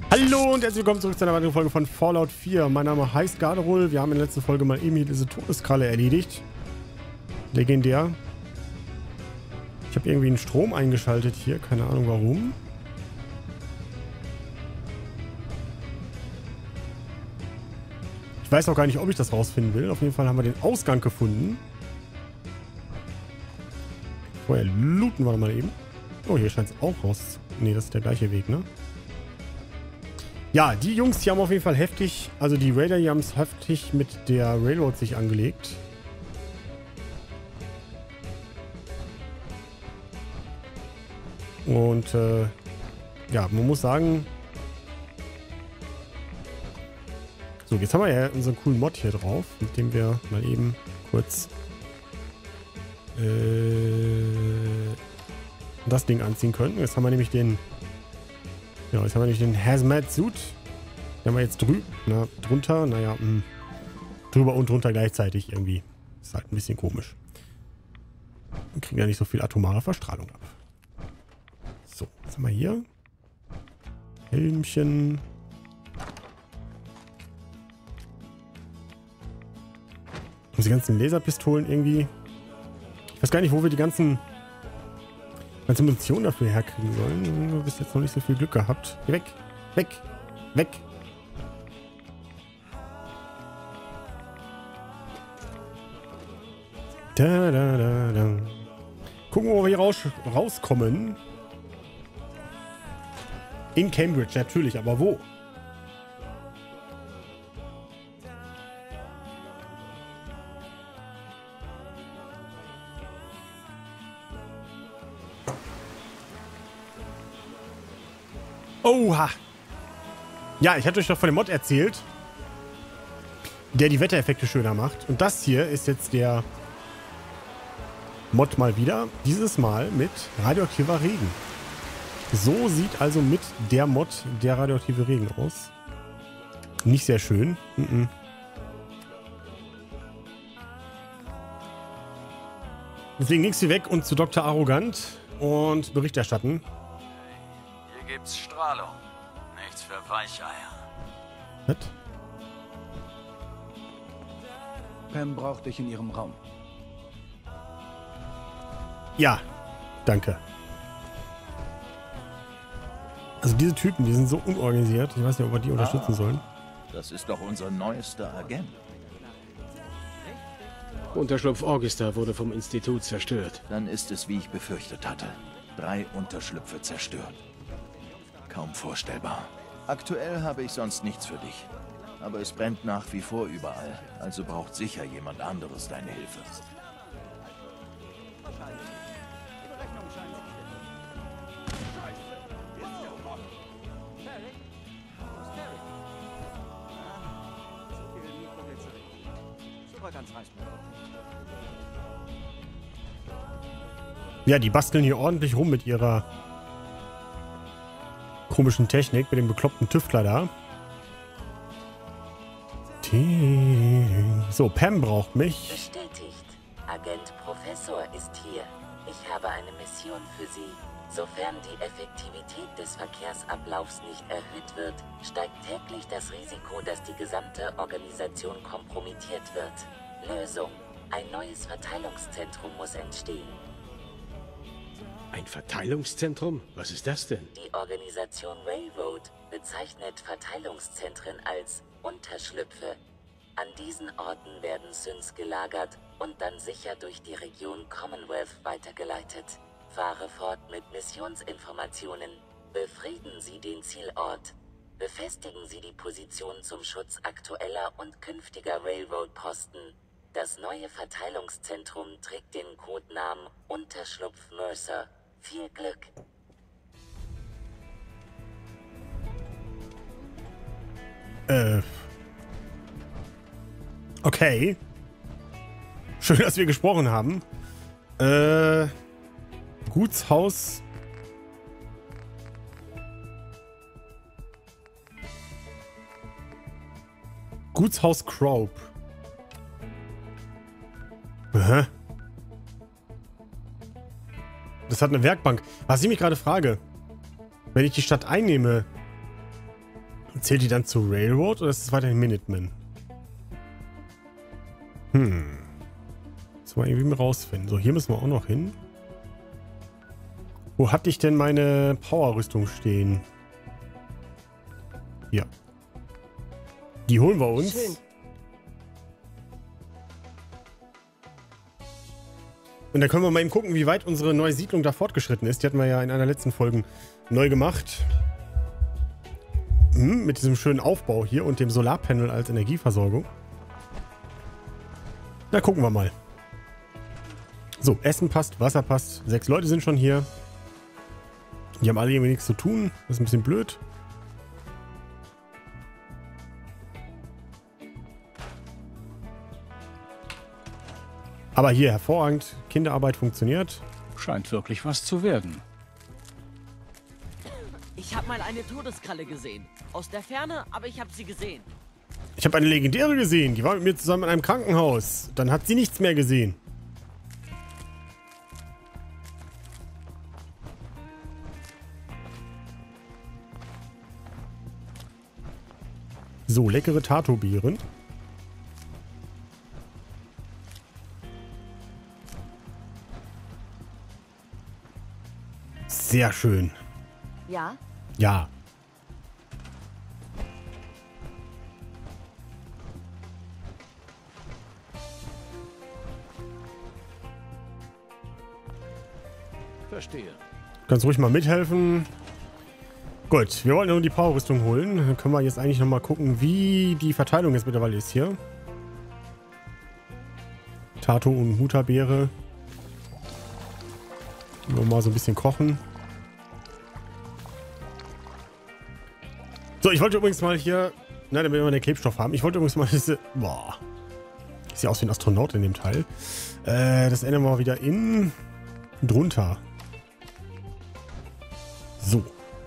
Hallo und herzlich willkommen zurück zu einer weiteren Folge von Fallout 4. Mein Name heißt Garderol. Wir haben in der letzten Folge mal eben hier diese Todeskralle erledigt. Legendär. Ich habe irgendwie einen Strom eingeschaltet hier. Keine Ahnung warum. Ich weiß auch gar nicht, ob ich das rausfinden will. Auf jeden Fall haben wir den Ausgang gefunden. Vorher looten wir mal eben. Oh, hier scheint es auch raus. Ne, das ist der gleiche Weg, ne? Ja, die Jungs, die haben auf jeden Fall heftig, also die Raider, die haben es heftig mit der Railroad sich angelegt. Und ja, man muss sagen, so, jetzt haben wir ja unseren coolen Mod hier drauf, mit dem wir mal eben kurz das Ding anziehen können. Jetzt haben wir nämlich den Hazmat-Suit. Den haben wir jetzt drunter. Naja, drüber und drunter gleichzeitig irgendwie. Ist halt ein bisschen komisch. Wir kriegen ja nicht so viel atomare Verstrahlung ab. So, was haben wir hier? Helmchen. Und die ganzen Laserpistolen irgendwie. Ich weiß gar nicht, wo wir die ganze Munition dafür herkriegen sollen. Wir haben bis jetzt noch nicht so viel Glück gehabt. Geh weg! Weg! Weg! Da, da, da, da. Gucken, wo wir hier rauskommen. In Cambridge, natürlich, aber wo? Oha! Ja, ich hatte euch doch von dem Mod erzählt, der die Wettereffekte schöner macht. Und das hier ist jetzt der Mod mal wieder. Dieses Mal mit radioaktiver Regen. So sieht also mit der Mod der radioaktive Regen aus. Nicht sehr schön. Deswegen links hier weg und zu Dr. Arrogant und Bericht erstatten. Hier gibt's Strahlung. Nichts für Weicheier. Was? Pam braucht dich in ihrem Raum. Ja, danke. Also diese Typen, die sind so unorganisiert. Ich weiß nicht, ob wir die unterstützen sollen. Das ist doch unser neuester Agent. Unterschlupf Augusta wurde vom Institut zerstört. Dann ist es, wie ich befürchtet hatte. 3 Unterschlüpfe zerstört. Kaum vorstellbar. Aktuell habe ich sonst nichts für dich. Aber es brennt nach wie vor überall. Also braucht sicher jemand anderes deine Hilfe. Ja, die basteln hier ordentlich rum mit ihrer komischen Technik, mit dem bekloppten Tüftler da. So, Pam braucht mich. Bestätigt. Agent Professor ist hier. Ich habe eine Mission für Sie. Sofern die Effektivität des Verkehrsablaufs nicht erhöht wird, steigt täglich das Risiko, dass die gesamte Organisation kompromittiert wird. Lösung. Ein neues Verteilungszentrum muss entstehen. Ein Verteilungszentrum? Was ist das denn? Die Organisation Railroad bezeichnet Verteilungszentren als Unterschlüpfe. An diesen Orten werden Synths gelagert und dann sicher durch die Region Commonwealth weitergeleitet. Fahre fort mit Missionsinformationen. Befrieden Sie den Zielort. Befestigen Sie die Position zum Schutz aktueller und künftiger Railroad-Posten. Das neue Verteilungszentrum trägt den Codenamen Unterschlupf Mercer. Viel Glück! Okay. Schön, dass wir gesprochen haben. Gutshaus. Gutshaus Crope. Hä? Das hat eine Werkbank. Was ich mich gerade frage, wenn ich die Stadt einnehme, Zählt die dann zu Railroad oder ist es weiterhin Minutemen? Das mal irgendwie mal rausfinden. So, hier müssen wir auch noch hin. Wo hatte ich denn meine Power-Rüstung stehen? Hier. Die holen wir uns. Schön. Und dann können wir mal eben gucken, wie weit unsere neue Siedlung da fortgeschritten ist. Die hatten wir ja in einer letzten Folge neu gemacht. Mit diesem schönen Aufbau hier und dem Solarpanel als Energieversorgung. Na, gucken wir mal. So, Essen passt, Wasser passt. 6 Leute sind schon hier. Die haben alle irgendwie nichts zu tun. Das ist ein bisschen blöd. Aber hier, hervorragend. Kinderarbeit funktioniert. Scheint wirklich was zu werden. Ich habe mal eine Todeskralle gesehen. Aus der Ferne, aber ich habe sie gesehen. Ich habe eine legendäre gesehen. Die war mit mir zusammen in einem Krankenhaus. Dann hat sie nichts mehr gesehen. So, leckere Tato-Beeren. Sehr schön. Ja? Ja. Verstehe. Kannst ruhig mal mithelfen. Gut, wir wollten nur die Power-Rüstung holen. Dann können wir jetzt eigentlich nochmal gucken, wie die Verteilung jetzt mittlerweile ist hier. Tato und Mutabeere. Mal so ein bisschen kochen. So, ich wollte übrigens mal hier... Na, damit wir den Klebstoff haben. Ich wollte übrigens mal diese... Boah. Sieht aus wie ein Astronaut in dem Teil. Das ändern wir mal wieder in... Drunter. So.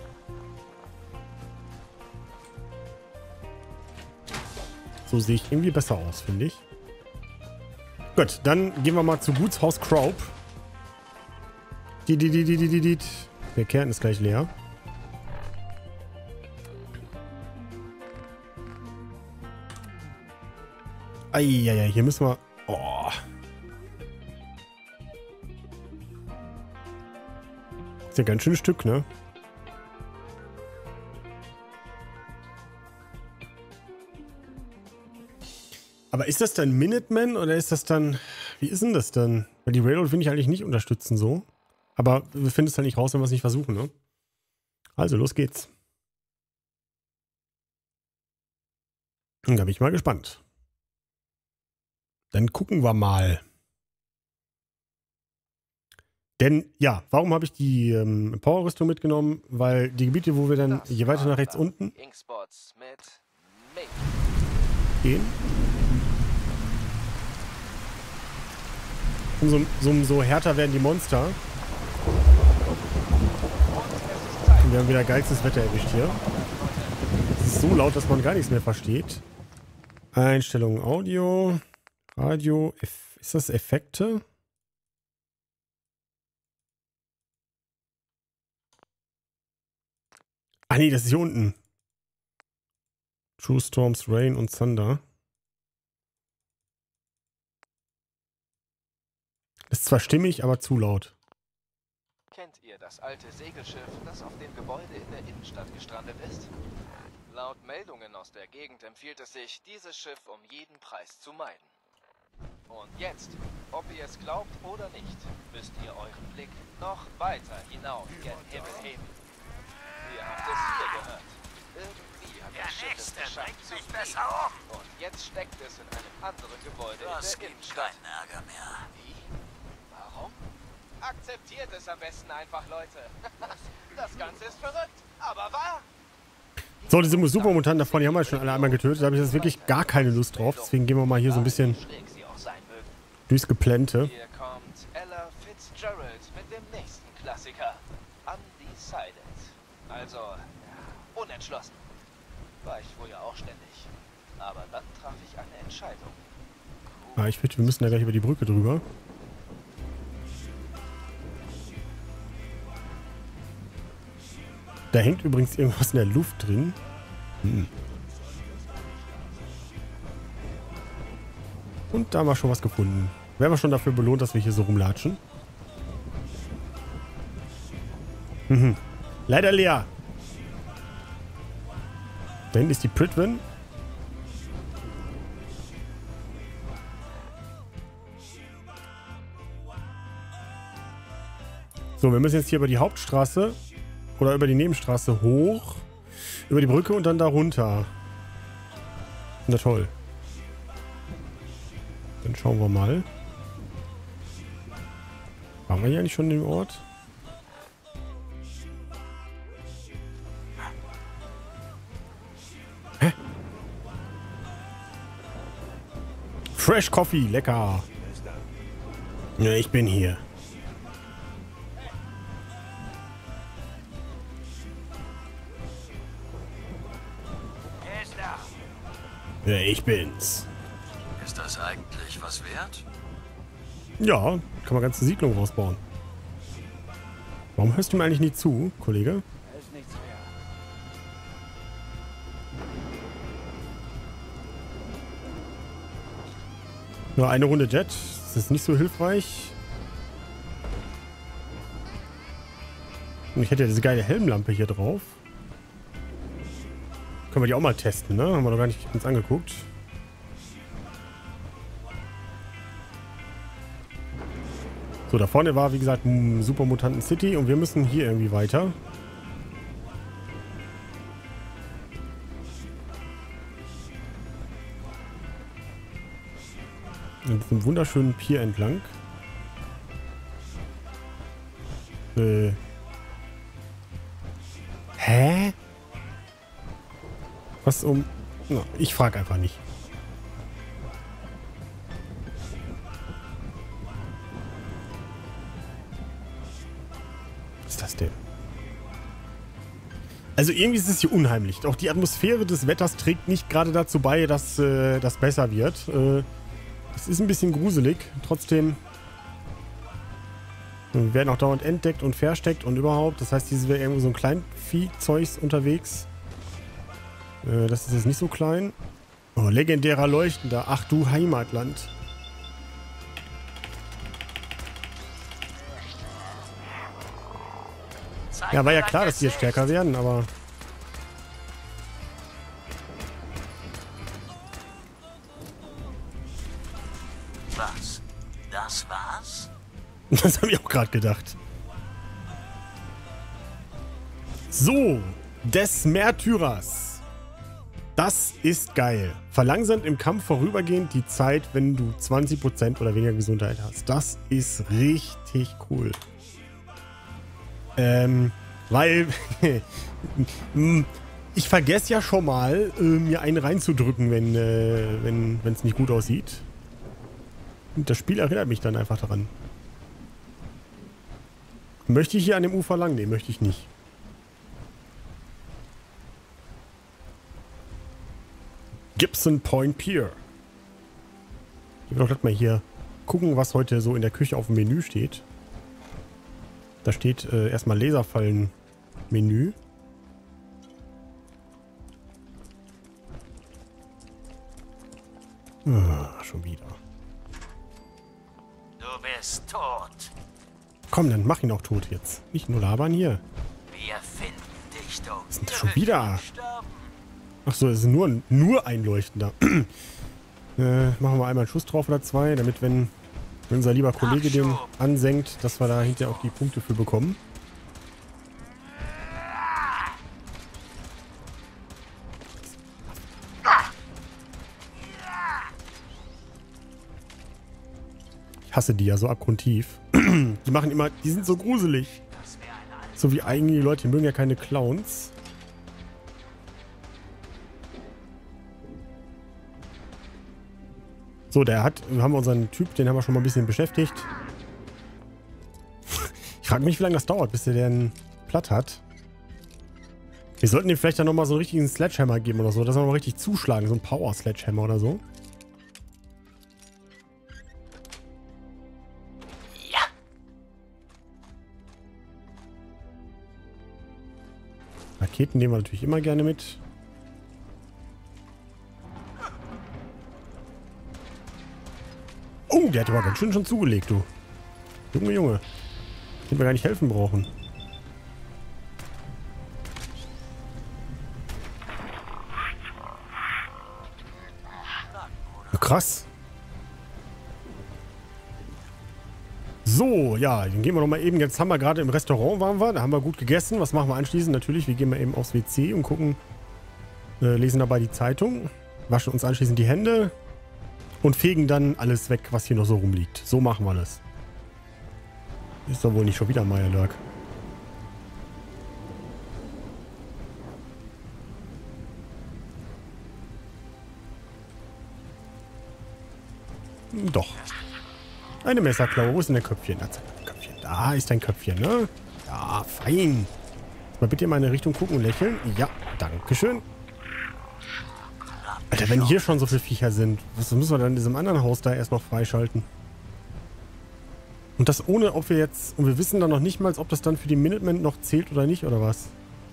So sehe ich irgendwie besser aus, finde ich. Gut, dann gehen wir mal zu Gutshaus Crop. Der Kern ist gleich leer. Eieiei, hier müssen wir... Oh. Ist ja ein ganz schönes Stück, ne? Aber ist das dann Minutemen oder ist das dann... Wie ist denn das dann? Weil die Railroad finde ich eigentlich nicht unterstützen so. Aber wir finden es halt nicht raus, wenn wir es nicht versuchen, ne? Also, los geht's. Und da bin ich mal gespannt. Dann gucken wir mal. Denn, ja, warum habe ich die Power-Rüstung mitgenommen? Weil die Gebiete, wo wir dann je weiter nach rechts unten gehen, umso härter werden die Monster. Und wir haben wieder geilstes Wetter erwischt hier. Es ist so laut, dass man gar nichts mehr versteht. Einstellungen Audio, Radio, ist das Effekte? Ah nee, das ist hier unten. True Storms, Rain und Thunder. Ist zwar stimmig, aber zu laut. Kennt ihr das alte Segelschiff, das auf dem Gebäude in der Innenstadt gestrandet ist? Laut Meldungen aus der Gegend empfiehlt es sich, dieses Schiff um jeden Preis zu meiden. Und jetzt, ob ihr es glaubt oder nicht, müsst ihr euren Blick noch weiter hinauf gen Himmel heben. Ihr habt es hier gehört. Irgendwie hat das Schiff es geschafft zu fliegen. Und jetzt steckt es in einem anderen Gebäude in der Innenstadt. Keinen Ärger mehr. Wie? Warum? Akzeptiert es am besten einfach, Leute. Das Ganze ist verrückt, aber wahr. So, diese Supermutanten davon, die haben wir schon alle einmal getötet. Da habe ich jetzt wirklich gar keine Lust drauf. Deswegen gehen wir mal hier so ein bisschen durchs Geplänte. Hier kommt Ella Fitzgerald mit dem nächsten Klassiker. Undecided. Also, unentschlossen. War ich wohl ja auch ständig. Aber dann traf ich eine Entscheidung. Ah, ich finde, wir müssen da gleich über die Brücke drüber. Da hängt übrigens irgendwas in der Luft drin. Und da haben wir schon was gefunden. Werden wir schon dafür belohnt, dass wir hier so rumlatschen? Leider leer. Da hinten ist die Pridwen. So, wir müssen jetzt hier über die Hauptstraße oder über die Nebenstraße hoch, über die Brücke und dann da runter. Na toll. Dann schauen wir mal. Waren wir hier eigentlich schon im Ort? Hä? Fresh Coffee, lecker. Ja, ich bin hier. Ja, ich bin's. Ist das eigentlich was wert? Ja, kann man ganze Siedlung rausbauen. Warum hörst du mir eigentlich nie zu, Kollege? Ist nichts wert. Nur eine Runde Jet. Das ist nicht so hilfreich. Und ich hätte ja diese geile Helmlampe hier drauf. Können wir die auch mal testen, ne? Haben wir noch gar nicht uns angeguckt. So, da vorne war, wie gesagt, Super Mutanten City und wir müssen hier irgendwie weiter. Und diesem wunderschönen Pier entlang. Hä? Was um... Na, ich frage einfach nicht. Was ist das denn? Also irgendwie ist es hier unheimlich. Auch die Atmosphäre des Wetters trägt nicht gerade dazu bei, dass das besser wird. Es ist ein bisschen gruselig. Trotzdem wir werden auch dauernd entdeckt und versteckt und überhaupt. Das heißt, hier wäre irgendwo so ein Kleinviehzeugs unterwegs. Das ist jetzt nicht so klein. Oh, legendärer Leuchtender. Ach du Heimatland. Ja, war ja klar, dass die jetzt stärker werden, aber... Was? Das war's? Das habe ich auch gerade gedacht. So, des Märtyrers. Das ist geil. Verlangsamt im Kampf vorübergehend die Zeit, wenn du 20% oder weniger Gesundheit hast. Das ist richtig cool. Weil ich vergesse ja schon mal, mir einen reinzudrücken, wenn es nicht gut aussieht. Und das Spiel erinnert mich dann einfach daran. Möchte ich hier an dem Ufer lang? Nee, möchte ich nicht. Gibson Point Pier. Ich will doch gleich mal hier gucken, was heute so in der Küche auf dem Menü steht. Da steht erstmal Laserfallen-Menü. Schon wieder. Du bist tot. Komm, dann mach ihn auch tot jetzt. Nicht nur labern hier. Wir finden dich, du. Was ist denn das schon wieder? Ach so, es ist nur ein Leuchtender. Machen wir einmal einen Schuss drauf oder zwei, damit wenn unser lieber Kollege den ansenkt, dass wir da hinterher auch die Punkte für bekommen. Ich hasse die ja so abgrundtief. Die machen immer, die sind so gruselig. So wie eigentlich die Leute, die mögen ja keine Clowns. So, haben wir unseren Typ, den haben wir schon mal ein bisschen beschäftigt. Ich frage mich, wie lange das dauert, bis der den platt hat. Wir sollten ihm vielleicht dann nochmal so einen richtigen Sledgehammer geben oder so, dass wir nochmal richtig zuschlagen, so ein Power-Sledgehammer oder so. Ja. Raketen nehmen wir natürlich immer gerne mit. Der hat aber ganz schön schon zugelegt, du. Junge, Junge. Den wir gar nicht helfen brauchen. Krass. So, ja, dann gehen wir noch mal eben. Jetzt haben wir gerade im Restaurant waren wir. Da haben wir gut gegessen. Was machen wir anschließend? Natürlich, wir gehen mal eben aufs WC und gucken, lesen dabei die Zeitung, waschen uns anschließend die Hände und fegen dann alles weg, was hier noch so rumliegt. So machen wir das. Ist doch wohl nicht schon wieder Meyerlurk. Doch. Eine Messerklaue. Wo ist denn der Köpfchen? Da ist dein Köpfchen, ne? Ja, fein. Mal bitte in meine Richtung gucken und lächeln. Ja, dankeschön. Alter, wenn hier schon so viele Viecher sind, was müssen wir dann in diesem anderen Haus da erst noch freischalten? Und das ohne, ob wir jetzt... Und wir wissen dann noch nicht mal, ob das dann für die Minutemen noch zählt oder nicht, oder was?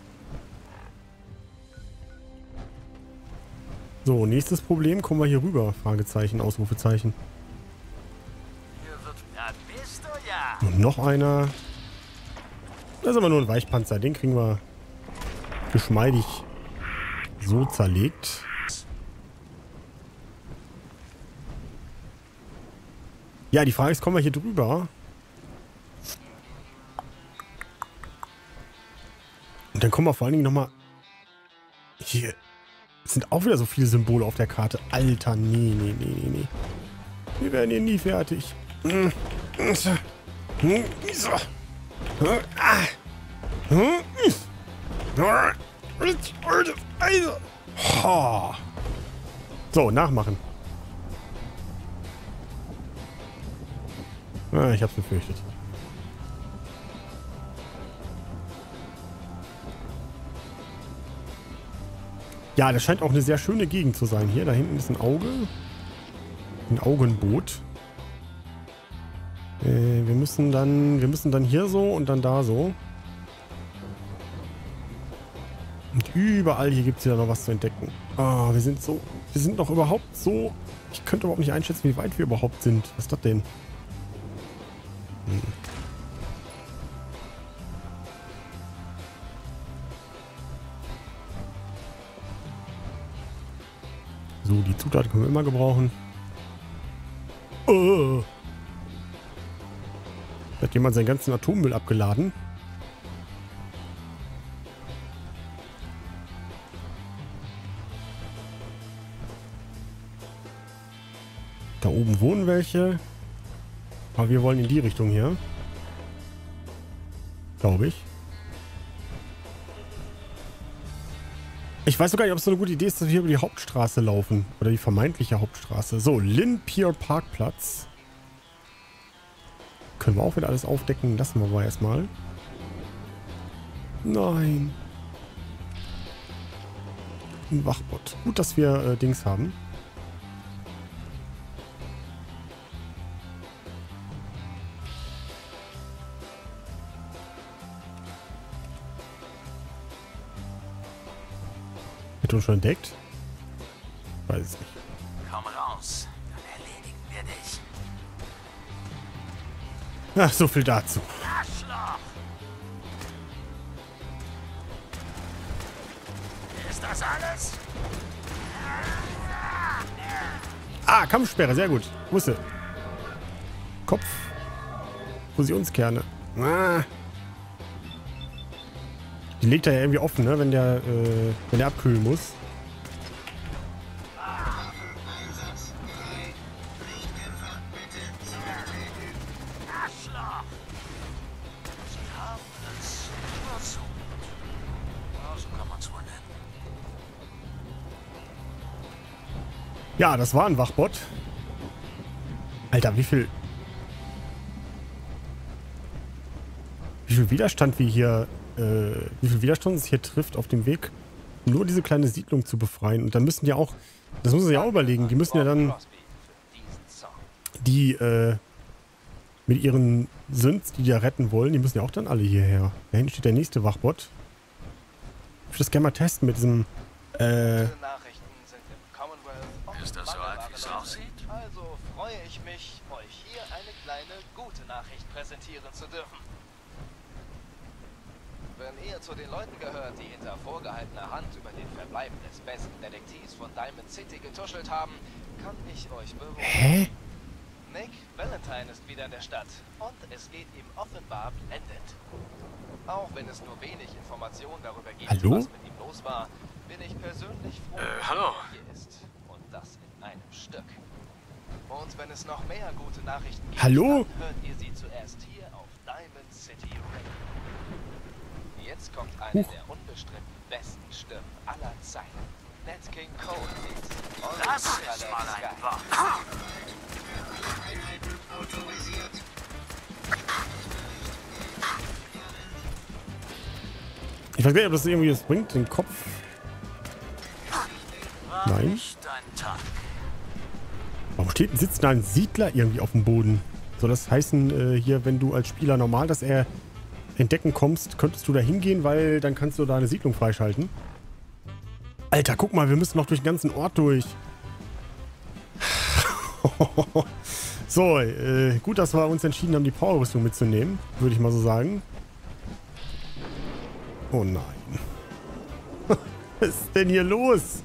So, nächstes Problem. Kommen wir hier rüber? Fragezeichen, Ausrufezeichen. Und noch einer. Das ist aber nur ein Weichpanzer. Den kriegen wir geschmeidig so zerlegt. Ja, die Frage ist, kommen wir hier drüber? Und dann kommen wir vor allen Dingen nochmal... Hier sind auch wieder so viele Symbole auf der Karte. Alter, nee. Wir werden hier nie fertig. So, nachmachen. Ah, ich hab's befürchtet. Ja, das scheint auch eine sehr schöne Gegend zu sein hier. Da hinten ist ein Auge. Ein Augenboot. Wir müssen dann hier so und dann da so. Und überall hier gibt es ja noch was zu entdecken. Ah, wir sind noch überhaupt so... Ich könnte überhaupt nicht einschätzen, wie weit wir überhaupt sind. Was ist das denn? So, die Zutaten können wir immer gebrauchen. Oh. Hat jemand seinen ganzen Atommüll abgeladen? Da oben wohnen welche. Aber wir wollen in die Richtung hier. Glaube ich. Ich weiß sogar nicht, ob es so eine gute Idee ist, dass wir hier über die Hauptstraße laufen. Oder die vermeintliche Hauptstraße. So, Lynn Pier Parkplatz. Können wir auch wieder alles aufdecken. Lassen wir aber erstmal. Nein. Ein Wachbot. Gut, dass wir Dings haben. Wird uns schon entdeckt? Weiß es nicht. Komm raus, dann erledigen wir dich. Ach, so viel dazu. Arschloch! Ist das alles? Ah, Kampfsperre, sehr gut. Wusste. Kopf. Fusionskerne. Ah. Die legt er ja irgendwie offen, ne? Wenn der abkühlen muss. Arschloch! Sie haben es versucht. Ja, so kann man's wohl nennen. Ja, das war ein Wachbot. Alter, wie viel Widerstand wir hier, wie viel Widerstand es hier trifft auf dem Weg, nur diese kleine Siedlung zu befreien. Und dann müssen ja auch, das muss man ja auch überlegen, die müssen ja dann die, mit ihren Synths, die da retten wollen, die müssen ja auch dann alle hierher. Da hinten steht der nächste Wachbot. Ich würde das gerne mal testen mit diesem, Nachrichten sind im Commonwealth. Ist das so alt, wie es aussieht? Also freue ich mich, euch präsentieren zu dürfen. Wenn ihr zu den Leuten gehört, die hinter vorgehaltener Hand über den Verbleib des besten Detektivs von Diamond City getuschelt haben, kann ich euch beruhigen. Hä? Nick Valentine ist wieder in der Stadt und es geht ihm offenbar blendend. Auch wenn es nur wenig Informationen darüber gibt, Hallo? was mit ihm los war, bin ich persönlich froh, hallo. dass er hier ist. Und das in einem Stück. Und wenn es noch mehr gute Nachrichten gibt, Hallo? dann hört ihr sie zuerst hier auf Diamond City Radio. Jetzt kommt eine der unbestritten besten Stimmen aller Zeiten. Nat King Cole singt's. Das ist mal ein Wort. Ich weiß gar nicht, ob das irgendwie was bringt, den Kopf. Nein. Nicht dein Tag. Warum sitzt da ein Siedler irgendwie auf dem Boden? Soll das heißen, hier, wenn du als Spieler normal das entdecken kommst, könntest du da hingehen, weil dann kannst du da eine Siedlung freischalten? Alter, guck mal, wir müssen noch durch den ganzen Ort durch. So, gut, dass wir uns entschieden haben, die Powerrüstung mitzunehmen, würde ich mal so sagen. Oh nein. Was ist denn hier los?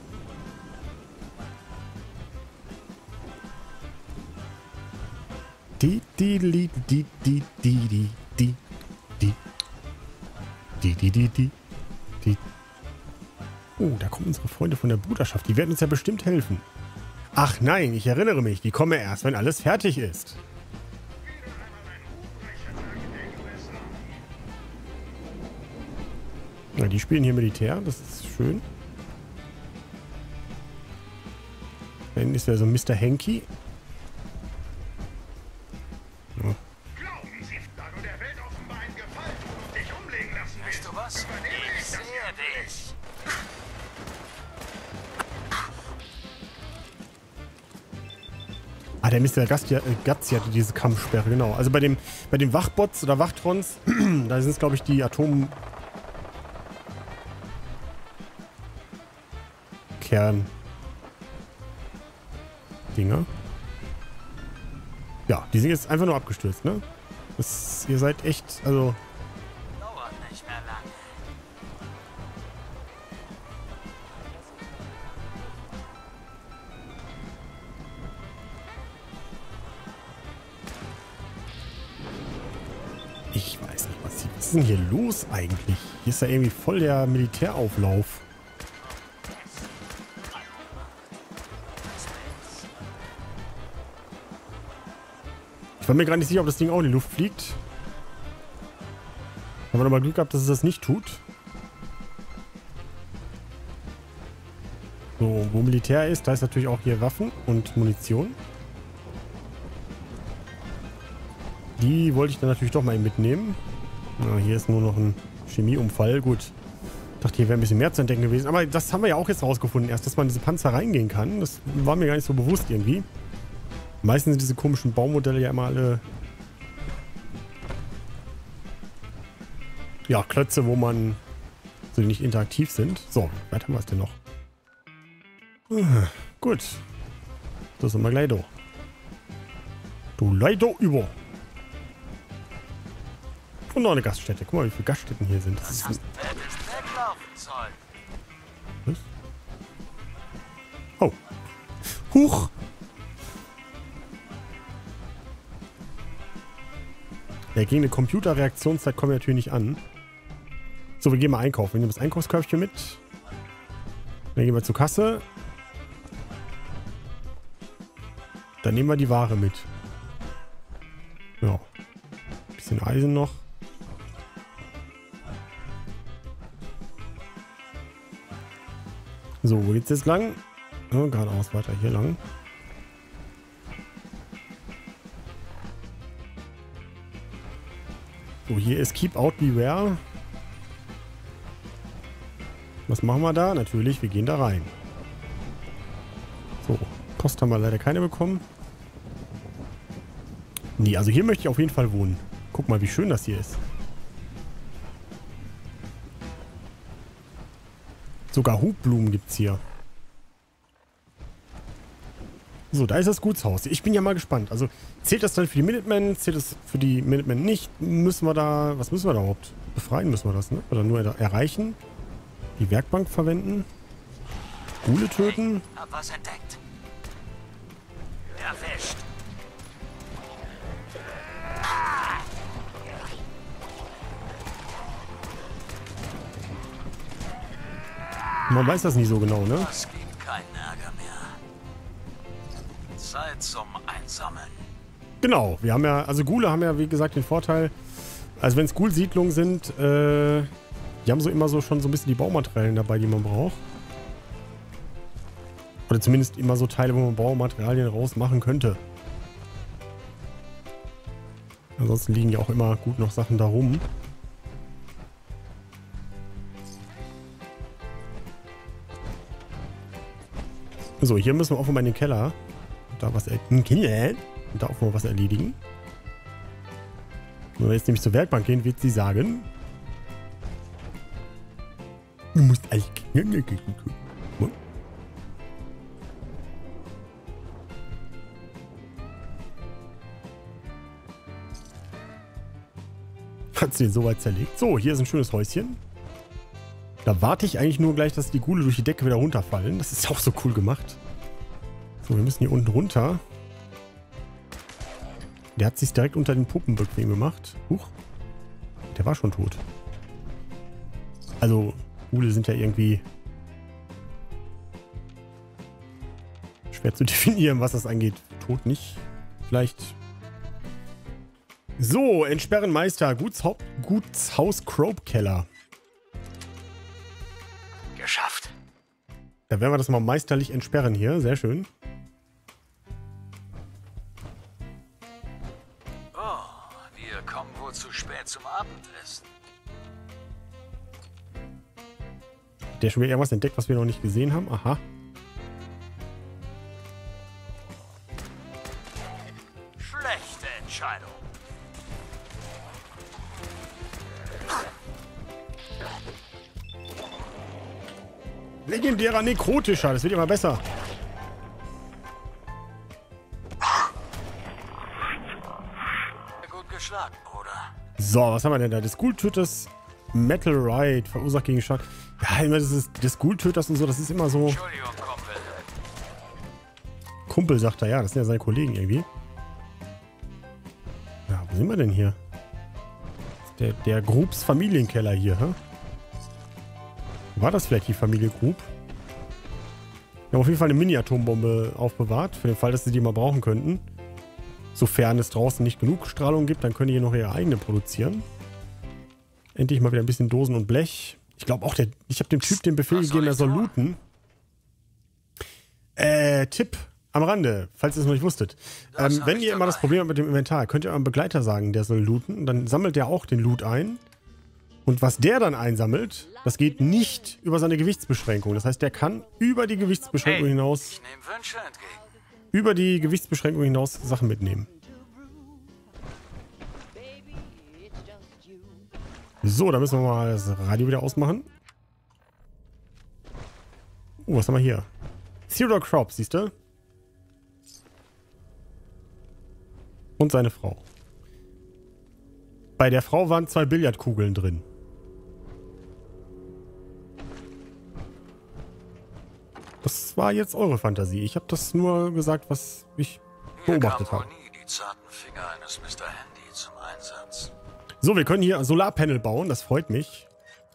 Oh, da kommen unsere Freunde von der Bruderschaft. Die werden uns ja bestimmt helfen. Ach nein, ich erinnere mich. Die kommen erst, wenn alles fertig ist. Ja, die spielen hier Militär. Das ist schön. Da hinten ist ja so Mr. Hanky. Ja. Weißt du was? Ich sehe dich. Ah, der Mr. Gazzi hatte diese Kampfsperre, genau. Also bei den Wachbots oder Wachtrons, da sind es, glaube ich, die Atomkern-Dinger. Ja, die sind jetzt einfach nur abgestürzt, ne? Ihr seid echt, also... Dauert nicht mehr lange. Ich weiß nicht, was ist denn hier los eigentlich? Hier ist ja irgendwie voll der Militärauflauf. Ich war mir gar nicht sicher, ob das Ding auch in die Luft fliegt. Haben wir nochmal Glück gehabt, dass es das nicht tut. So, wo Militär ist, da ist natürlich auch hier Waffen und Munition. Die wollte ich dann natürlich doch mal mitnehmen. Ja, hier ist nur noch ein Chemieunfall. Gut. Ich dachte, hier wäre ein bisschen mehr zu entdecken gewesen. Aber das haben wir ja auch jetzt rausgefunden. Erst, dass man in diese Panzer reingehen kann. Das war mir gar nicht so bewusst irgendwie. Meistens sind diese komischen Baumodelle ja immer alle... Ja, Klötze, wo man... so die nicht interaktiv sind. So, weit haben wir es denn noch? Gut. Das sind wir gleich da. Du leider über. Und noch eine Gaststätte. Guck mal, wie viele Gaststätten hier sind. Das ist Hättest weglaufen sollen. was? Oh. Huch. Ja, gegen eine Computerreaktionszeit kommen wir natürlich nicht an. So, wir gehen mal einkaufen. Wir nehmen das Einkaufskörbchen mit. Dann gehen wir zur Kasse. Dann nehmen wir die Ware mit. Ja. Bisschen Eisen noch. So, wo geht's jetzt lang? Ja, geradeaus weiter hier lang. So, hier ist Keep Out Beware. Was machen wir da? Natürlich, wir gehen da rein. So, Post haben wir leider keine bekommen. Nee, also hier möchte ich auf jeden Fall wohnen. Guck mal, wie schön das hier ist. Sogar Hubblumen gibt's hier. So, da ist das Gutshaus. Ich bin ja mal gespannt. Also, zählt das dann für die Minutemen? Zählt das für die Minutemen nicht? Müssen wir da... Was müssen wir da überhaupt? Befreien müssen wir das, ne? Oder nur erreichen? Die Werkbank verwenden? Ghule töten? Hab was entdeckt. Erwischt. Man weiß das nie so genau, ne? Es gibt keinen Ärger mehr. Zeit zum Einsammeln. Genau, wir haben ja, also Ghule haben ja wie gesagt den Vorteil, also wenn es Ghoul-Siedlungen sind, die haben so immer so schon so ein bisschen die Baumaterialien dabei, die man braucht. Oder zumindest immer so Teile, wo man Baumaterialien rausmachen könnte. Ansonsten liegen ja auch immer gut noch Sachen da rum. So, hier müssen wir offenbar in den Keller. Da was und da auch mal was erledigen. Wenn wir jetzt nämlich zur Werkbank gehen, wird sie sagen: Du musst alles. Hat sie den so weit zerlegt? So, hier ist ein schönes Häuschen. Da warte ich eigentlich nur gleich, dass die Ghule durch die Decke wieder runterfallen. Das ist auch so cool gemacht. So, wir müssen hier unten runter. Der hat sich direkt unter den Puppen bequem gemacht. Huch. Der war schon tot. Also, Ghule sind ja irgendwie schwer zu definieren, was das angeht. Tot nicht. Vielleicht. So, entsperren Meister. Gutshaus Crope-Keller. Geschafft. Da werden wir das mal meisterlich entsperren hier. Sehr schön. Oh, wir kommen wohl zu spät zum Abendessen. Hat der schon wieder irgendwas entdeckt, was wir noch nicht gesehen haben? Aha. Schlechte Entscheidung. Legendärer Nekrotischer. Das wird immer besser. Gut geschlagen, Bruder. So, was haben wir denn da? Das Ghoul-Töters Metal Ride verursacht gegen Schaden. Ja, immer das Ghoul-Töters und so, das ist immer so... Entschuldigung, Kumpel. Kumpel, sagt er. Ja, das sind ja seine Kollegen irgendwie. Ja, wo sind wir denn hier? Der Grubs Familienkeller hier, hä? War das vielleicht die Familie Grub? Wir haben auf jeden Fall eine Mini-Atombombe aufbewahrt, für den Fall, dass sie die mal brauchen könnten. Sofern es draußen nicht genug Strahlung gibt, dann können die hier noch ihre eigene produzieren. Endlich mal wieder ein bisschen Dosen und Blech. Ich glaube auch, ich habe dem Typ den Befehl gegeben, er soll looten. Tipp am Rande, falls ihr es noch nicht wusstet. Wenn ihr immer das Problem habt mit dem Inventar, könnt ihr eurem Begleiter sagen, der soll looten. Dann sammelt der auch den Loot ein. Und was der dann einsammelt, das geht nicht über seine Gewichtsbeschränkung. Das heißt, der kann über die Gewichtsbeschränkung hinaus... Ich nehme Wünsche entgegen. Über die Gewichtsbeschränkung hinaus Sachen mitnehmen. So, da müssen wir mal das Radio wieder ausmachen. Oh, was haben wir hier? Theodore Crop, siehst du? Und seine Frau. Bei der Frau waren 2 Billardkugeln drin. Das war jetzt eure Fantasie. Ich habe das nur gesagt, was ich beobachtet habe. Nie die zarten Finger eines Mr. Handy zum Einsatz. So, wir können hier ein Solarpanel bauen. Das freut mich.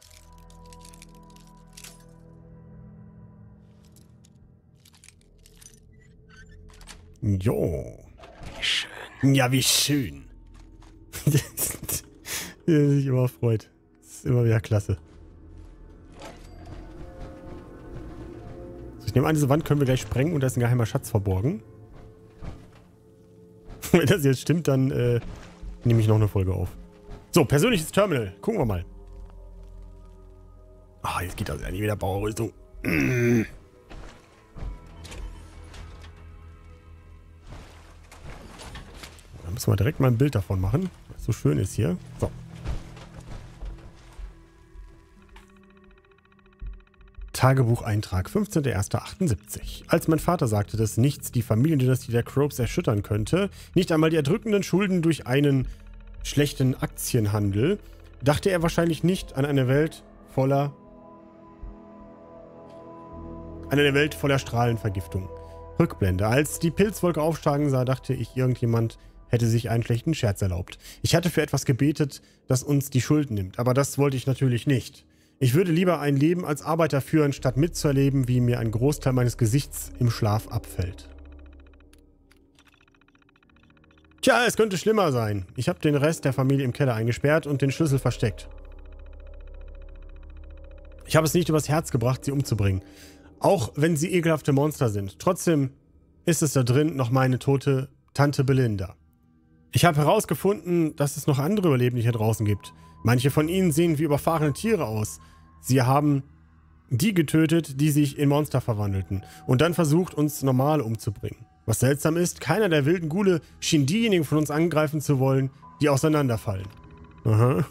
Jo. Wie schön. Ja, wie schön. Wie er sich immer freut. Das ist immer wieder klasse. So, ich nehme an, diese Wand können wir gleich sprengen und da ist ein geheimer Schatz verborgen. Wenn das jetzt stimmt, dann nehme ich noch eine Folge auf. So, persönliches Terminal. Gucken wir mal. Ah, jetzt geht das ja nicht wieder Bauerrüstung. Da müssen wir direkt mal ein Bild davon machen, was so schön ist hier. So. Tagebucheintrag 15.01.78. Als mein Vater sagte, dass nichts die Familiendynastie der Cropes erschüttern könnte, nicht einmal die erdrückenden Schulden durch einen schlechten Aktienhandel, dachte er wahrscheinlich nicht an eine Welt voller Strahlenvergiftung. Rückblende. Als die Pilzwolke aufsteigen sah, dachte ich, irgendjemand hätte sich einen schlechten Scherz erlaubt. Ich hatte für etwas gebetet, das uns die Schuld nimmt, aber das wollte ich natürlich nicht. Ich würde lieber ein Leben als Arbeiter führen, statt mitzuerleben, wie mir ein Großteil meines Gesichts im Schlaf abfällt. Tja, es könnte schlimmer sein. Ich habe den Rest der Familie im Keller eingesperrt und den Schlüssel versteckt. Ich habe es nicht übers Herz gebracht, sie umzubringen. Auch wenn sie ekelhafte Monster sind. Trotzdem ist es da drin noch meine tote Tante Belinda. Ich habe herausgefunden, dass es noch andere Überlebende hier draußen gibt. Manche von ihnen sehen wie überfahrene Tiere aus. Sie haben die getötet, die sich in Monster verwandelten. Und dann versucht, uns normal umzubringen. Was seltsam ist, keiner der wilden Ghule schien diejenigen von uns angreifen zu wollen, die auseinanderfallen. Aha.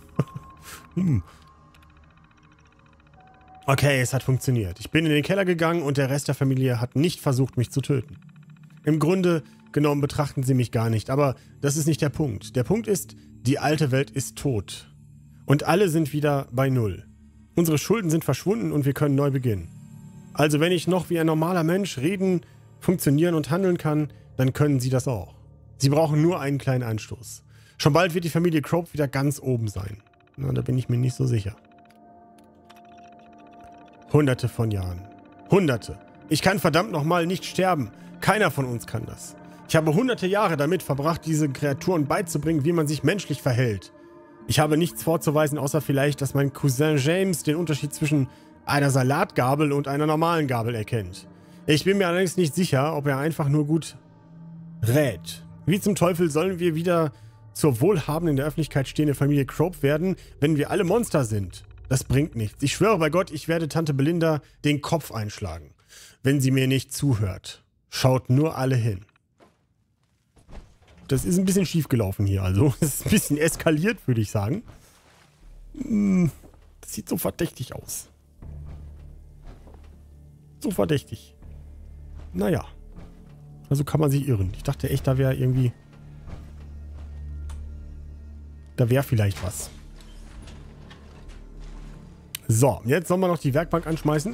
Okay, es hat funktioniert. Ich bin in den Keller gegangen und der Rest der Familie hat nicht versucht, mich zu töten. Im Grunde genommen betrachten sie mich gar nicht, aber das ist nicht der Punkt. Der Punkt ist, die alte Welt ist tot. Und alle sind wieder bei Null. Unsere Schulden sind verschwunden und wir können neu beginnen. Also wenn ich noch wie ein normaler Mensch reden, funktionieren und handeln kann, dann können sie das auch. Sie brauchen nur einen kleinen Anstoß. Schon bald wird die Familie Crope wieder ganz oben sein. Na, da bin ich mir nicht so sicher. Hunderte von Jahren. Hunderte. Ich kann verdammt nochmal nicht sterben. Keiner von uns kann das. Ich habe hunderte Jahre damit verbracht, diese Kreaturen beizubringen, wie man sich menschlich verhält. Ich habe nichts vorzuweisen, außer vielleicht, dass mein Cousin James den Unterschied zwischen einer Salatgabel und einer normalen Gabel erkennt. Ich bin mir allerdings nicht sicher, ob er einfach nur gut rät. Wie zum Teufel sollen wir wieder zur wohlhabenden in der Öffentlichkeit stehende Familie Crope werden, wenn wir alle Monster sind? Das bringt nichts. Ich schwöre bei Gott, ich werde Tante Belinda den Kopf einschlagen, wenn sie mir nicht zuhört. Schaut nur alle hin. Das ist ein bisschen schief gelaufen hier, also. Das ist ein bisschen eskaliert, würde ich sagen. Das sieht so verdächtig aus. So verdächtig. Naja. Also kann man sich irren. Ich dachte echt, da wäre irgendwie... Da wäre vielleicht was. So, jetzt sollen wir noch die Werkbank anschmeißen.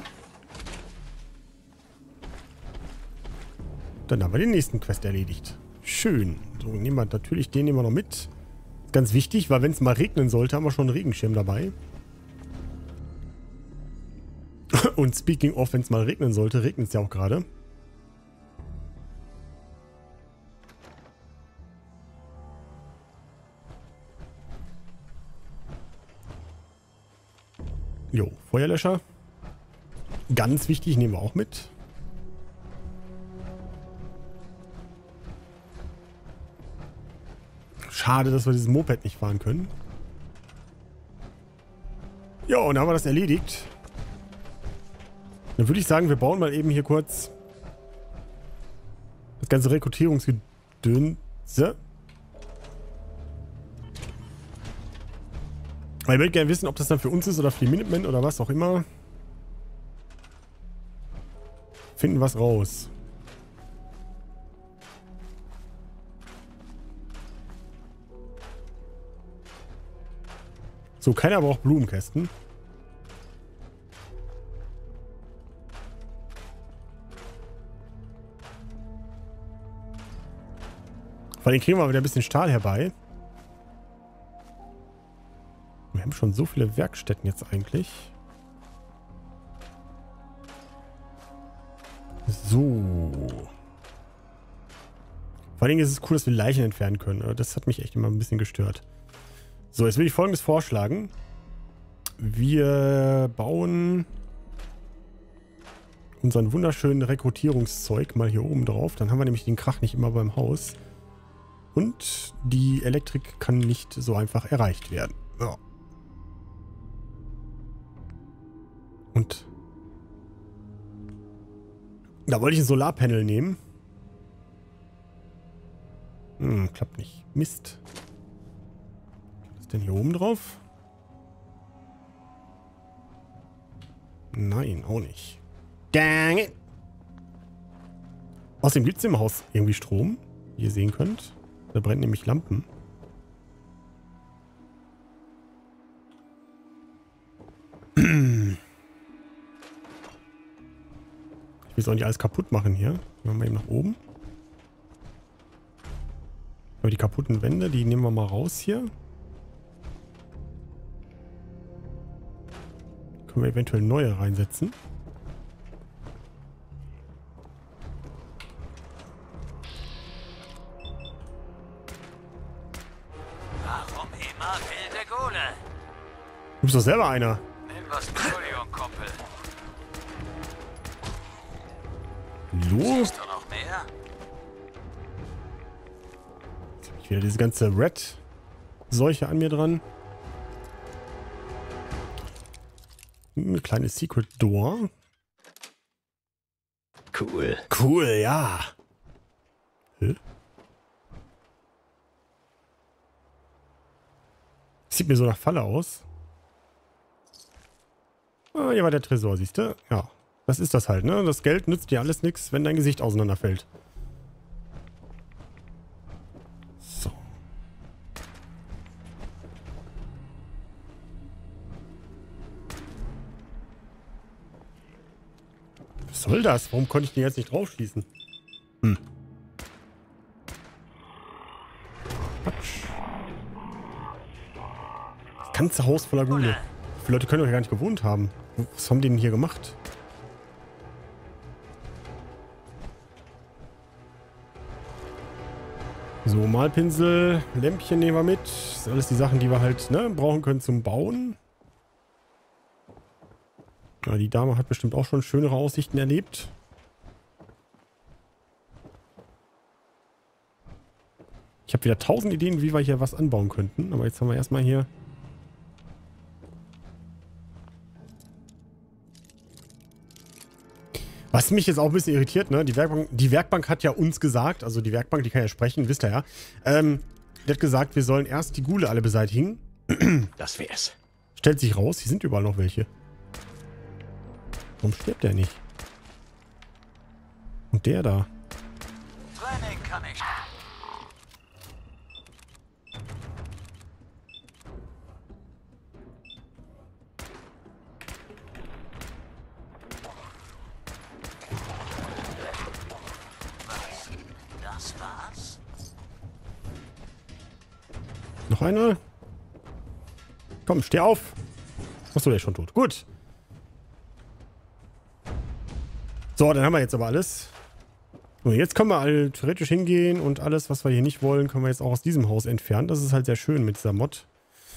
Dann haben wir den nächsten Quest erledigt. Schön. So, nehmen wir natürlich den nehmen wir noch mit. Ganz wichtig, weil wenn es mal regnen sollte, haben wir schon einen Regenschirm dabei. Und speaking of, wenn es mal regnen sollte, regnet es ja auch gerade. Jo, Feuerlöscher. Ganz wichtig, nehmen wir auch mit. Schade, dass wir dieses Moped nicht fahren können. Ja, und dann haben wir das erledigt. Dann würde ich sagen, wir bauen mal eben hier kurz das ganze Rekrutierungsgedönse. Weil ich würde gerne wissen, ob das dann für uns ist oder für die Minutemen oder was auch immer. Finden was raus. So, keiner braucht Blumenkästen. Vor allem kriegen wir wieder ein bisschen Stahl herbei. Wir haben schon so viele Werkstätten jetzt eigentlich. So. Vor allem ist es cool, dass wir Leichen entfernen können. Das hat mich echt immer ein bisschen gestört. So, jetzt will ich Folgendes vorschlagen. Wir bauen unseren wunderschönen Rekrutierungszeug mal hier oben drauf. Dann haben wir nämlich den Krach nicht immer beim Haus. Und die Elektrik kann nicht so einfach erreicht werden. Ja. Und da wollte ich ein Solarpanel nehmen. Klappt nicht. Mist. Was ist denn hier oben drauf? Nein, auch nicht. Dang it. Außerdem gibt es im Haus irgendwie Strom, wie ihr sehen könnt. Da brennen nämlich Lampen. Ich will es auch nicht alles kaputt machen hier. Machen wir eben nach oben. Aber die kaputten Wände, die nehmen wir mal raus hier. Können wir eventuell neue reinsetzen. Warum immer wilde Gole? Du bist doch selber einer. Nimm was, Entschuldigung, Kumpel. Los. Siehst du noch mehr? Jetzt habe ich wieder diese ganze Red-Seuche an mir dran. Eine kleine Secret Door. Cool. Cool, ja. Hä? Sieht mir so nach Falle aus. Ah, hier war der Tresor, siehst du? Ja. Das ist das halt, ne? Das Geld nützt dir alles nichts, wenn dein Gesicht auseinanderfällt. So. Was soll das? Warum konnte ich den jetzt nicht draufschießen? Hm. Quatsch. Das ganze Haus voller Gule. Wie viele Leute können doch gar nicht gewohnt haben? Was haben die denn hier gemacht? So, Malpinsel, Lämpchen nehmen wir mit. Das sind alles die Sachen, die wir halt brauchen können zum Bauen. Ja, die Dame hat bestimmt auch schon schönere Aussichten erlebt. Ich habe wieder 1000 Ideen, wie wir hier was anbauen könnten. Aber jetzt haben wir erstmal hier... Was mich jetzt auch ein bisschen irritiert, ne? Die Werkbank hat ja uns gesagt, also die Werkbank, die kann ja sprechen, wisst ihr ja. Die hat gesagt, wir sollen erst die Ghule alle beseitigen. Das wär's. Stellt sich raus, hier sind überall noch welche. Warum stirbt der nicht? Und der da? Training kann ich. Das war's? Noch einer? Komm, steh auf. Achso, der ist schon tot. Gut. So, dann haben wir jetzt aber alles. Und jetzt können wir alle theoretisch hingehen und alles, was wir hier nicht wollen, können wir jetzt auch aus diesem Haus entfernen. Das ist halt sehr schön mit dieser Mod.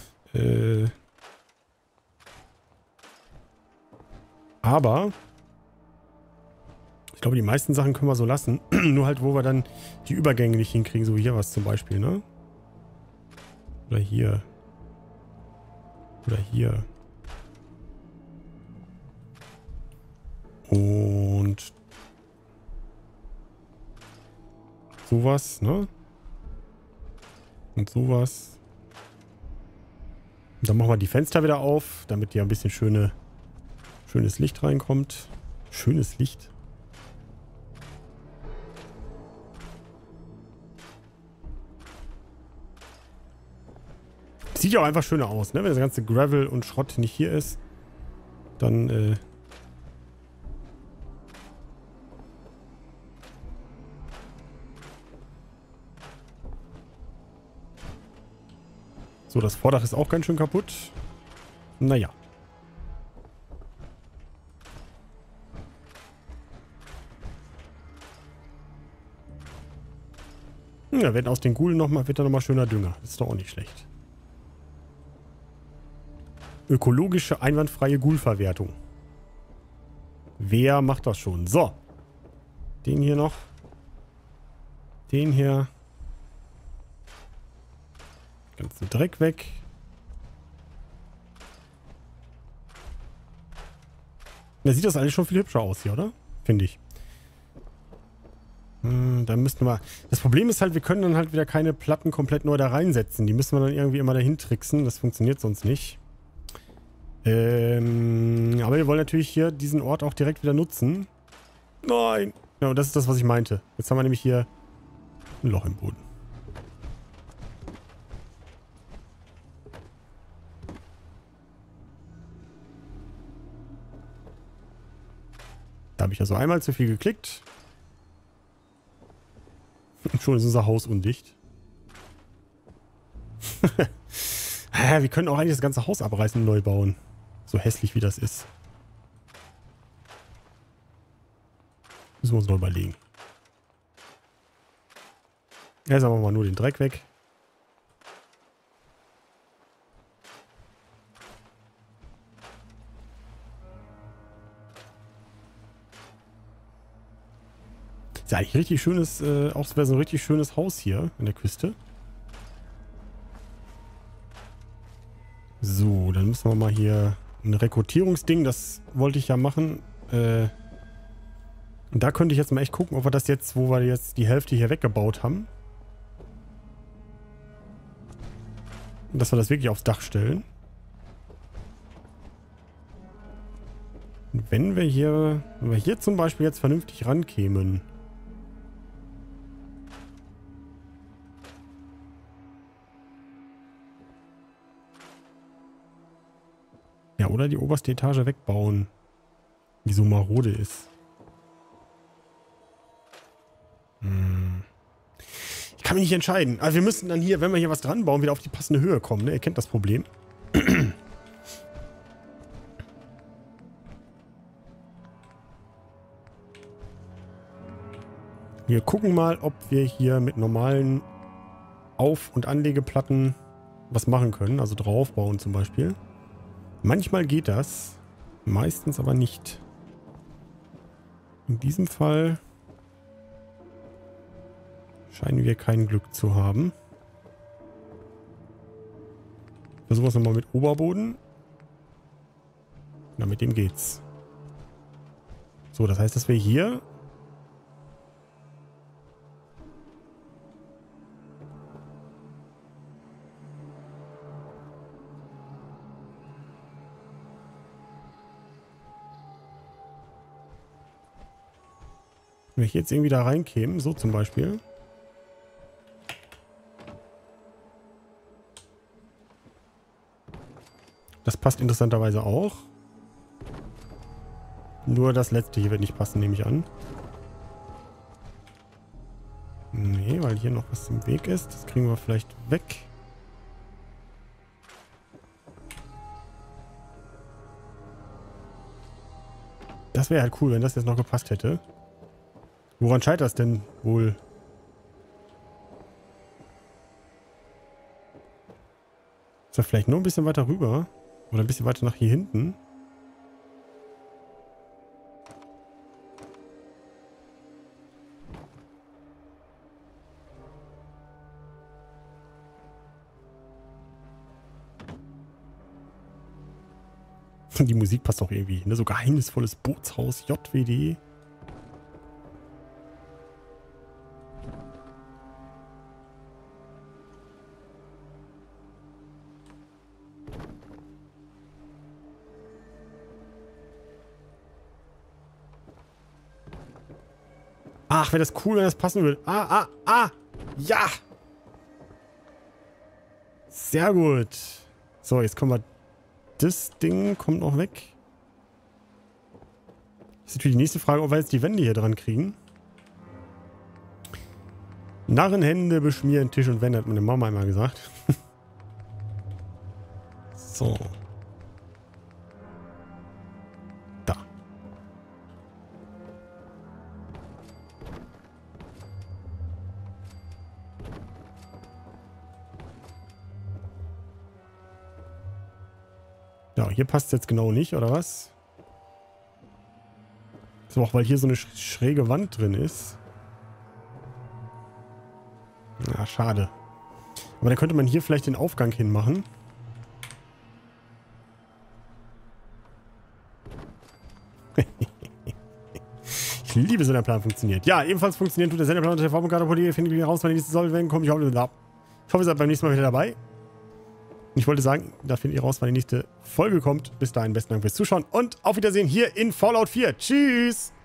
Aber ich glaube, die meisten Sachen können wir so lassen. Nur halt, wo wir dann die Übergänge nicht hinkriegen, so wie hier was zum Beispiel, ne? Oder hier. Oder hier. Und sowas, ne? Und sowas. Und dann machen wir die Fenster wieder auf, damit hier ein bisschen schönes Licht reinkommt. Schönes Licht. Sieht ja auch einfach schöner aus, ne? Wenn das ganze Gravel und Schrott nicht hier ist, dann, So, das Vordach ist auch ganz schön kaputt. Naja. Ja, wird aus den Ghulen wird da nochmal schöner Dünger. Das ist doch auch nicht schlecht. Ökologische, einwandfreie Ghoul-Verwertung. Wer macht das schon? So. Den hier noch. Den hier. Ganzen Dreck weg. Da sieht das alles schon viel hübscher aus hier, oder? Finde ich. Da müssten wir... Das Problem ist halt, wir können dann halt wieder keine Platten komplett neu da reinsetzen. Die müssen wir dann irgendwie immer dahin tricksen. Das funktioniert sonst nicht. Aber wir wollen natürlich hier diesen Ort auch direkt wieder nutzen. Nein! Ja, und das ist das, was ich meinte. Jetzt haben wir nämlich hier ein Loch im Boden. Da habe ich also einmal zu viel geklickt. Und schon ist unser Haus undicht. Wir können auch eigentlich das ganze Haus abreißen und neu bauen. So hässlich wie das ist. Müssen wir uns noch überlegen. Jetzt haben wir mal nur den Dreck weg. Ist ja eigentlich richtig schönes, auch so ein richtig schönes Haus hier an der Küste. So, dann müssen wir mal hier ein Rekrutierungsding, das wollte ich ja machen. Und da könnte ich jetzt mal echt gucken, ob wir das jetzt, wo wir jetzt die Hälfte hier weggebaut haben, dass wir das wirklich aufs Dach stellen. Und wenn wir hier zum Beispiel jetzt vernünftig rankämen. Ja, oder die oberste Etage wegbauen, die so marode ist. Ich kann mich nicht entscheiden. Also wir müssen dann hier, wenn wir hier was dran bauen, wieder auf die passende Höhe kommen. Ne? Ihr kennt das Problem. Wir gucken mal, ob wir hier mit normalen Auf- und Anlegeplatten was machen können. Also draufbauen zum Beispiel. Manchmal geht das, meistens aber nicht. In diesem Fall scheinen wir kein Glück zu haben. Versuchen wir es nochmal mit Oberboden. Na, mit dem geht's. So, das heißt, dass wir hier wenn ich jetzt irgendwie da reinkäme, so zum Beispiel. Das passt interessanterweise auch. Nur das letzte hier wird nicht passen, nehme ich an. Nee, weil hier noch was im Weg ist. Das kriegen wir vielleicht weg. Das wäre halt cool, wenn das jetzt noch gepasst hätte. Woran scheitert das denn wohl? Ist das vielleicht nur ein bisschen weiter rüber? Oder ein bisschen weiter nach hier hinten? Die Musik passt auch irgendwie, ne? So geheimnisvolles Bootshaus, JWD. Ach, wäre das cool, wenn das passen würde. Ja! Sehr gut. So, jetzt kommen wir. Das Ding kommt noch weg. Ist natürlich die nächste Frage, ob wir jetzt die Wände hier dran kriegen. Narrenhände beschmieren Tisch und Wände, hat meine Mama immer gesagt. So. Da. Ja, hier passt es jetzt genau nicht, oder was? So, auch weil hier so eine schräge Wand drin ist. Ja, schade. Aber da könnte man hier vielleicht den Aufgang hinmachen. Ich liebe, so der Plan funktioniert. Ja, ebenfalls funktioniert tut der Senderplan unter der Formel Findet ihr raus, wenn die nächste Soll werden, kommt. Ich hoffe, ihr seid beim nächsten Mal wieder dabei. Ich wollte sagen, da findet ihr raus, wann die nächste Folge kommt. Bis dahin, besten Dank fürs Zuschauen und auf Wiedersehen hier in Fallout 4. Tschüss!